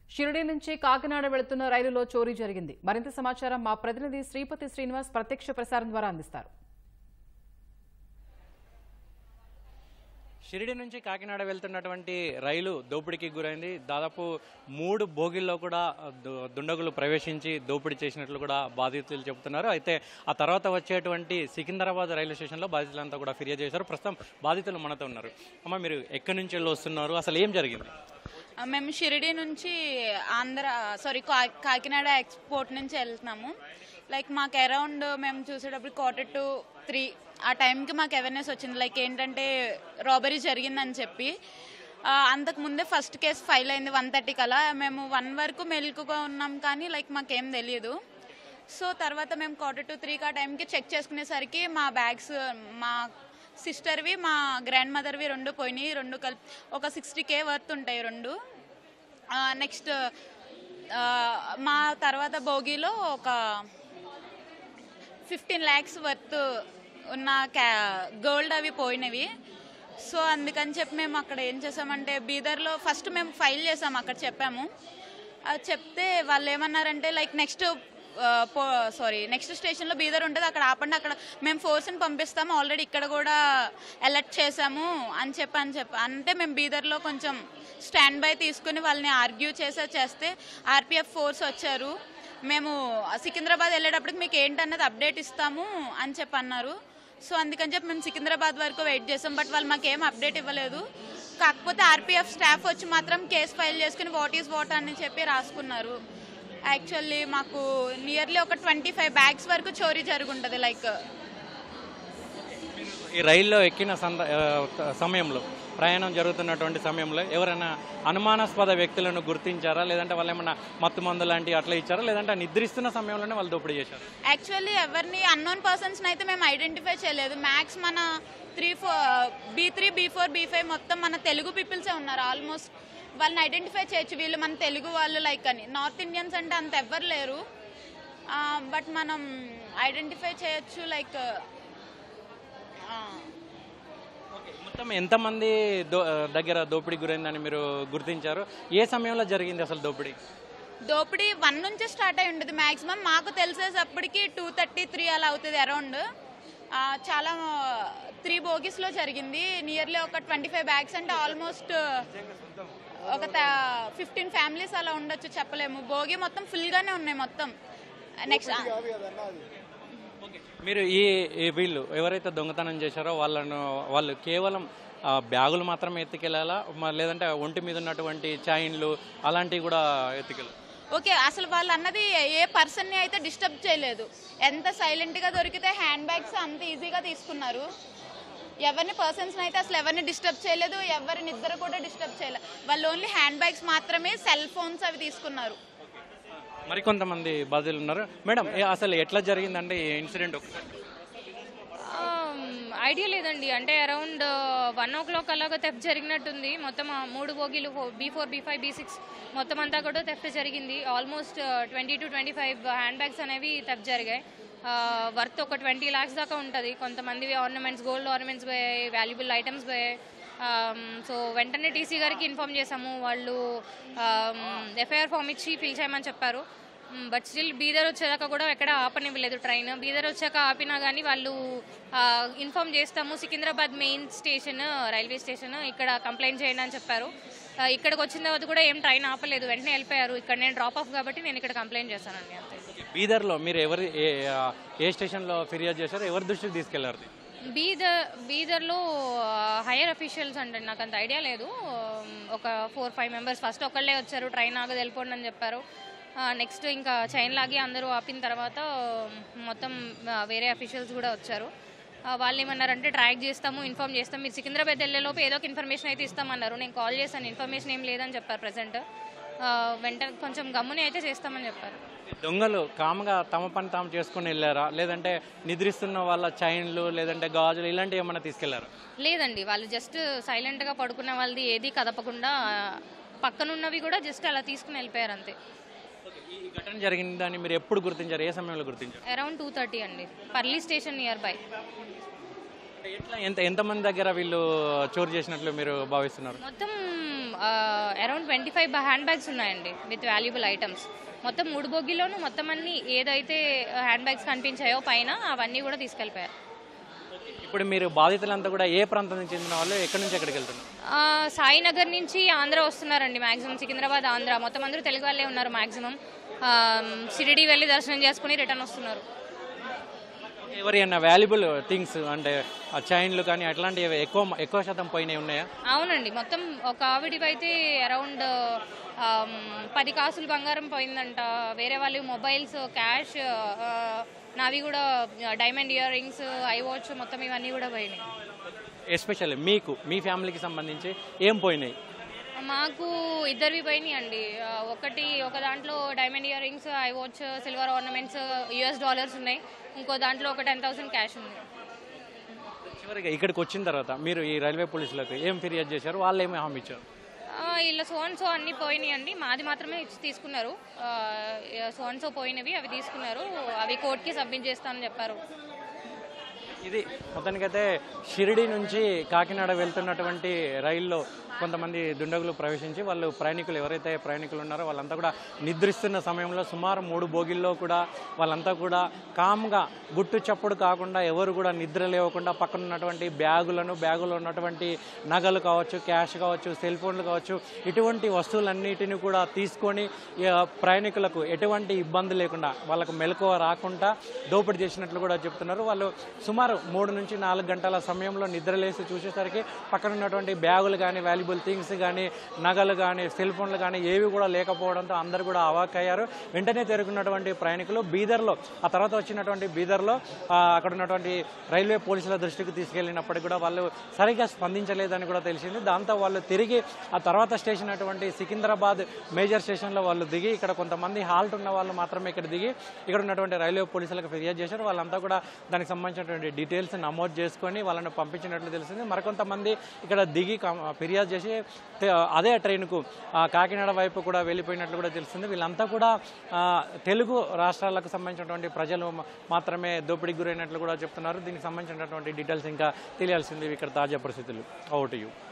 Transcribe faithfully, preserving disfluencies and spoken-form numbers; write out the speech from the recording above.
షిరిడి నుంచి కాకినాడ వెళుతున్న రైలులో చోరీ జరిగింది. మరింత సమాచారం మా ప్రతినిధి శ్రీపతి శ్రీనివాస్ ప్రత్యక్ష ప్రసారం ద్వారా అందిస్తారు. షిరిడి నుంచి కాకినాడ వెళ్తున్నటువంటి రైలు దోపిడీకి గురైంది. దాదాపు మూడు బోగిల్లో కూడా దుండగులు ప్రవేశించి దోపిడీ చేసినట్లు కూడా బాధితులు చెబుతున్నారు. అయితే ఆ తర్వాత వచ్చేటువంటి సికింద్రాబాద్ రైల్వే స్టేషన్లో బాధితులంతా కూడా ఫిర్యాదు చేశారు. ప్రస్తుతం బాధితులు మనతో ఉన్నారు. అమ్మ, మీరు ఎక్కడి నుంచి వెళ్ళి వస్తున్నారు? అసలు ఏం జరిగింది? మేము షిరిడి నుంచి ఆంధ్ర సారీ కాకినాడ ఎక్స్పోర్ట్ నుంచి వెళ్తున్నాము. లైక్ మాకు అరౌండ్ మేము చూసేటప్పుడు క్వార్టర్ టు త్రీ ఆ టైంకి మాకు అవేర్నెస్ వచ్చింది. లైక్ ఏంటంటే రాబరీ జరిగిందని చెప్పి. అంతకు ముందే ఫస్ట్ కేసు ఫైల్ అయింది వన్ థర్టీకి అలా. మేము వన్ వరకు మెలుకుగా ఉన్నాం కానీ లైక్ మాకేం తెలియదు. సో తర్వాత మేము క్వార్టర్ టు త్రీకి ఆ టైంకి చెక్ చేసుకునేసరికి మా బ్యాగ్స్ మా సిస్టర్వి మా గ్రాండ్ మదర్వి రెండు పోయినాయి. రెండు కలిపి ఒక సిక్స్టీ కే వర్త్ ఉంటాయి రెండు. నెక్స్ట్ మా తర్వాత భోగిలో ఒక ఫిఫ్టీన్ ల్యాక్స్ వర్త్ ఉన్న క్యా గోల్డ్ అవి పోయినవి. సో అందుకని చెప్పి మేము అక్కడ ఏం చేసామంటే బీదర్లో ఫస్ట్ మేము ఫైల్ చేసాము. అక్కడ చెప్పాము. అది చెప్తే వాళ్ళు ఏమన్నారంటే లైక్ నెక్స్ట్ సారీ నెక్స్ట్ స్టేషన్లో బీదర్ ఉంటుంది, అక్కడ ఆపండి, అక్కడ మేము ఫోర్స్ని పంపిస్తాము, ఆల్రెడీ ఇక్కడ కూడా అలర్ట్ చేసాము అని చెప్పి అని చెప్పి అంటే మేము బీదర్లో కొంచెం స్టాండ్ బై తీసుకుని వాళ్ళని ఆర్గ్యూ చేసే చేస్తే ఆర్పిఎఫ్ ఫోర్స్ వచ్చారు. మేము సికింద్రాబాద్ వెళ్ళేటప్పటికి మీకు ఏంటన్నది అప్డేట్ ఇస్తాము అని చెప్పి అన్నారు. సో అందుకని చెప్పి మేము సికింద్రాబాద్ వరకు వెయిట్ చేసాం. బట్ వాళ్ళు మాకు ఏం అప్డేట్ ఇవ్వలేదు. కాకపోతే ఆర్పిఎఫ్ స్టాఫ్ వచ్చి మాత్రం కేసు ఫైల్ చేసుకుని వాట్ ఈస్ వాట్ అని చెప్పి రాసుకున్నారు. యాక్చువల్లీ మాకు నియర్లీ ఒక ట్వంటీ ఫైవ్ బ్యాగ్స్ వరకు చోరీ జరుగుంటుంది. లైక్ ఈ రైల్లో ఎక్కిన సంద సమయంలో ప్రయాణం జరుగుతున్నటువంటి సమయంలో ఎవరైనా అనుమానాస్పద వ్యక్తులను గుర్తించారా? లేదంటే వాళ్ళు ఏమన్నా మత్తు మందు లాంటివి అట్లా ఇచ్చారా? లేదంటే నిద్రిస్తున్న సమయంలోనే వాళ్ళు దోపిడీ చేశారు? యాక్చువల్లీ ఎవరిని అన్నోన్ పర్సన్స్ని అయితే మేము ఐడెంటిఫై చేయలేదు. మ్యాక్స్ మన three four B three B four B five మొత్తం మన తెలుగు పీపుల్సే ఉన్నారు. ఆల్మోస్ట్ వాళ్ళని ఐడెంటిఫై చేయొచ్చు, వీళ్ళు మన తెలుగు వాళ్ళు లైక్ అని. నార్త్ ఇండియన్స్ అంటే అంత ఎవ్వరు లేరు. బట్ మనం ఐడెంటిఫై చేయొచ్చు. లైక్ మొత్తం ఎంతమంది దో దగ్గర దోపిడీ గురైందని మీరు గుర్తించారు? ఏ సమయంలో జరిగింది అసలు దోపిడీ? దోపిడీ వన్ నుంచి స్టార్ట్ అయి ఉంటుంది మ్యాక్సిమం. మాకు తెలిసేటప్పటికి టూ థర్టీ త్రీ అలా అవుతుంది అరౌండ్. చాలా త్రీ బోగీస్లో జరిగింది. నియర్లీ ఒక ట్వంటీ ఫైవ్ బ్యాగ్స్ అంటే ఆల్మోస్ట్ ఒక ఫిఫ్టీన్ ఫ్యామిలీస్ అలా ఉండొచ్చు, చెప్పలేము. భోగి మొత్తం ఫుల్గానే ఉన్నాయి మొత్తం. నెక్స్ట్ మీరు ఈ వీళ్ళు ఎవరైతే దొంగతనం చేశారో వాళ్ళను వాళ్ళు కేవలం బ్యాగులు మాత్రమే ఎత్తుకెళ్ళాలా, లేదంటే ఒంటి మీద ఉన్నటువంటి చైన్లు అలాంటివి కూడా ఎత్తుకెళ్ళాలి? ఓకే, అసలు వాళ్ళు అన్నది ఏ పర్సన్ని అయితే డిస్టర్బ్ చేయలేదు. ఎంత సైలెంట్గా దొరికితే హ్యాండ్ బ్యాగ్స్ అంత ఈజీగా తీసుకున్నారు. ఎవరిని పర్సన్స్ని అయితే అసలు ఎవరిని డిస్టర్బ్ చేయలేదు, ఎవరి నిద్ర కూడా డిస్టర్బ్ చేయలేదు. వాళ్ళు ఓన్లీ హ్యాండ్ బ్యాగ్స్ మాత్రమే, సెల్ ఫోన్స్ అవి తీసుకున్నారు. మరికొంతమంది బాధితులు ఉన్నారు. మేడం, అసలు ఎట్లా జరిగిందండి ఈ ఇన్సిడెంట్? ఐడియా లేదండి. అంటే అరౌండ్ వన్ ఓ క్లాక్ అలాగా థెఫ్ట్ జరిగినట్టుంది. మొత్తం మూడు బోగీలు B four B five B six మొత్తం అంతా కూడా థెఫ్ట్ జరిగింది. Almost twenty two twenty five hand bags అనేవి థెఫ్ట్ జరిగాయి. వర్త్ ఒక ట్వంటీ ల్యాక్స్ దాకా ఉంటుంది. కొంతమంది ఆర్నమెంట్స్, గోల్డ్ ఆర్నమెంట్స్ పోయాయి, వాల్యుబుల్ ఐటమ్స్ పోయాయి. సో వెంటనే టీసీ గారికి ఇన్ఫామ్ చేసాము. వాళ్ళు ఎఫ్ఐఆర్ ఫామ్ ఇచ్చి ఫిల్ చేయమని చెప్పారు. బట్ స్టిల్ బీదర్ వచ్చేదాకా కూడా ఎక్కడ ఆపనివ్వలేదు ట్రైన్. బీదర్ వచ్చాక ఆపినా కానీ వాళ్ళు ఇన్ఫామ్ చేస్తాము, Secunderabad main station railway station ఇక్కడ కంప్లైంట్ చేయండి అని చెప్పారు. ఇక్కడికి వచ్చిన తర్వాత కూడా ఏం ట్రైన్ ఆపలేదు, వెంటనే వెళ్ళిపోయారు. ఇక్కడ నేను డ్రాప్ ఆఫ్ కాబట్టి నేను ఇక్కడ కంప్లైంట్ చేస్తానండి అంతే. బీదర్లో మీరు ఎవరి ఏ స్టేషన్లో ఫిర్యాదు చేశారు? ఎవరి దృష్టికి తీసుకెళ్లారు? బీదర్ బీదర్లో హైయర్ అఫీషియల్స్ అంటే నాకు అంత ఐడియా లేదు. ఒక ఫోర్ ఫైవ్ మెంబర్స్ ఫస్ట్ ఒకళ్ళే వచ్చారు, ట్రైన్ ఆగదు వెళ్ళిపోండి అని చెప్పారు. నెక్స్ట్ ఇంకా చైన్ లాగి అందరూ ఆపిన తర్వాత మొత్తం వేరే అఫీషియల్స్ కూడా వచ్చారు. వాళ్ళు ఏమన్నారంటే ట్రాక్ చేస్తాము, ఇన్ఫామ్ చేస్తాం, మీరు సికింద్రాబాద్ వెళ్ళేలోపు ఏదో ఒక ఇన్ఫర్మేషన్ అయితే ఇస్తామన్నారు. నేను కాల్ చేశాను, ఇన్ఫర్మేషన్ ఏం లేదని చెప్పారు ప్రజెంట్. వెంటనే కొంచెం గమ్ముని అయితే చేస్తామని చెప్పారు. దొంగలు కామ్గా తమ పని తాము చేసుకుని వెళ్ళారా? లేదంటే నిద్రిస్తున్న వాళ్ళ చైన్లు లేదంటే గాజులు ఇలాంటివి ఏమన్నా తీసుకెళ్లారా? లేదండి, వాళ్ళు జస్ట్ సైలెంట్గా పడుకున్న వాళ్ళది ఏది కదపకుండా పక్కనున్నవి కూడా జస్ట్ అలా తీసుకుని వెళ్ళిపోయారు అంతే. ఈ ఘటన జరిగిందని మీరు ఎప్పుడు గుర్తించారు? ఏ సమయంలో గుర్తించారు? అరౌండ్ టూ థర్టీ అండి, పర్లీ స్టేషన్ నియర్ బై. ఎట్లా ఎంత ఎంతమంది దగ్గర వీళ్ళు చోరు చేసినట్లు మీరు భావిస్తున్నారు? మొత్తం around twenty five hand bags ఉన్నాయండి విత్ వాల్యుబుల్ ఐటమ్స్. మొత్తం మూడు బోగిలోనూ మొత్తం అన్ని ఏదైతే హ్యాండ్ బ్యాగ్స్ కనిపించాయో పైన అవన్నీ కూడా తీసుకెళ్ళిపోయారు. ఇప్పుడు మీరు బాధితులంతా కూడా ఏ ప్రాంతం నుంచి చెందిన వాళ్ళు, ఎక్కడి నుంచి ఎక్కడికి వెళ్తున్నారు? సాయినగర్ నుంచి ఆంధ్ర వస్తున్నారండి మ్యాక్సిమం. సికింద్రాబాద్, ఆంధ్ర మొత్తం అందరూ తెలుగు వాళ్ళే ఉన్నారు మ్యాక్సిమం. షిరిడి వెళ్ళి దర్శనం చేసుకుని రిటర్న్ వస్తున్నారు. ఎవరైనా వాల్యుబుల్ థింగ్స్ అంటే చైన్లు కానీ అట్లాంటివి ఎక్కువ ఎక్కువ శాతం పోయినాయి ఉన్నాయా? అవునండి, మొత్తం ఒక ఆవిడివి అయితే అరౌండ్ పది కాసులు బంగారం పోయిందంట. వేరే వాళ్ళు మొబైల్స్, క్యాష్, నావి కూడా diamond earrings, iWatch మొత్తం ఇవన్నీ కూడా పోయినాయి. ఎస్పెషల్లీ మీకు మీ ఫ్యామిలీకి సంబంధించి ఏం పోయినాయి? మాకు ఇద్దరివి పోయినాయి అండి. ఒకటి ఒక దాంట్లో diamond earrings, iWatch, silver ornaments, US dollars ఉన్నాయి. ఇంకో దాంట్లో ఒక టెన్ థౌసండ్ క్యాష్ ఉంది. చివరిగా ఇక్కడికి వచ్చిన తర్వాత మీరు ఈ రైల్వే పోలీసులకు ఏం ఫిర్యాదు చేశారు? వాళ్ళు ఏమి హామీ ఇచ్చారు? ఇలా సోన్ సో అన్నీ పోయినాయి అండి. మాది మాత్రమే ఇచ్చి తీసుకున్నారు. సోన్ సో పోయినవి అవి తీసుకున్నారు. అవి కోర్టుకి సబ్మిట్ చేస్తానని చెప్పారు. ఇది మొత్తానికైతే షిరిడి నుంచి కాకినాడ వెళ్తున్నటువంటి రైల్లో కొంతమంది దుండగులు ప్రవేశించి వాళ్ళు ప్రయాణికులు ఎవరైతే ప్రయాణికులు ఉన్నారో వాళ్ళంతా కూడా నిద్రిస్తున్న సమయంలో సుమారు మూడు బోగిల్లో కూడా వాళ్ళంతా కూడా కామ్గా గుట్టు చప్పుడు కాకుండా ఎవరు కూడా నిద్ర లేవకుండా పక్కన ఉన్నటువంటి బ్యాగులను, బ్యాగులో ఉన్నటువంటి నగలు కావచ్చు, క్యాష్ కావచ్చు, సెల్ ఫోన్లు కావచ్చు, ఇటువంటి వస్తువులన్నిటిని కూడా తీసుకొని ప్రయాణికులకు ఎటువంటి ఇబ్బంది లేకుండా వాళ్ళకు మెలకువ రాకుండా దోపిడీ చేసినట్లు కూడా చెప్తున్నారు. వాళ్ళు సుమారు మూడు నుంచి నాలుగు గంటల సమయంలో నిద్రలేసి చూసేసరికి పక్కన ఉన్నటువంటి బ్యాగులు కానీ, వాల్యుబుల్ థింగ్స్ కానీ, నగలు కానీ, సెల్ ఫోన్లు కానీ ఏవి కూడా లేకపోవడంతో అందరూ కూడా అవాక్కయ్యారు. వెంటనే తిరుగుతున్నటువంటి ప్రయాణికులు బీదర్లో ఆ తర్వాత వచ్చినటువంటి బీదర్లో అక్కడ ఉన్నటువంటి రైల్వే పోలీసుల దృష్టికి తీసుకెళ్ళినప్పటికీ కూడా వాళ్ళు సరిగ్గా స్పందించలేదని కూడా తెలిసింది. దాంతో వాళ్ళు తిరిగి ఆ తర్వాత స్టేషన్ అటువంటి సికింద్రాబాద్ మేజర్ స్టేషన్లో వాళ్ళు దిగి ఇక్కడ కొంతమంది హాల్ట్ ఉన్న వాళ్ళు మాత్రమే ఇక్కడ దిగి ఇక్కడ ఉన్నటువంటి రైల్వే పోలీసులకు ఫిర్యాదు చేశారు. వాళ్ళంతా కూడా దానికి సంబంధించినటువంటి డీటెయిల్స్ నమోదు చేసుకొని వాళ్ళని పంపించినట్లు తెలిసింది. మరికొంతమంది ఇక్కడ దిగి ఫిర్యాదు చేసి అదే ట్రైన్కు కాకినాడ వైపు కూడా వెళ్ళిపోయినట్లు కూడా తెలిసింది. వీళ్ళంతా కూడా తెలుగు రాష్ట్రాలకు సంబంధించినటువంటి ప్రజలు మాత్రమే దోపిడీకి గురైనట్లు కూడా చెప్తున్నారు. దీనికి సంబంధించినటువంటి డీటెయిల్స్ ఇంకా తెలియాల్సింది ఇక్కడ తాజా పరిస్థితులు. Over to you.